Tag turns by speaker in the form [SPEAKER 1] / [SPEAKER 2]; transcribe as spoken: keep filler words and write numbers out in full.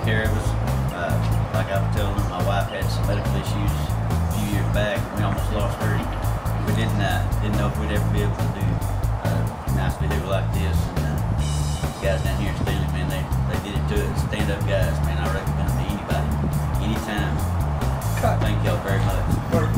[SPEAKER 1] care of us. Uh, like I was telling them, my wife had some medical issues a few years back. We almost lost her. We didn't uh, didn't know if we'd ever be able to do a nice vehicle like this. And uh, the guys down here in Stanley, man, they, they did it to it. Stand up guys, man. I recommend them to anybody, anytime. Thank y'all very much.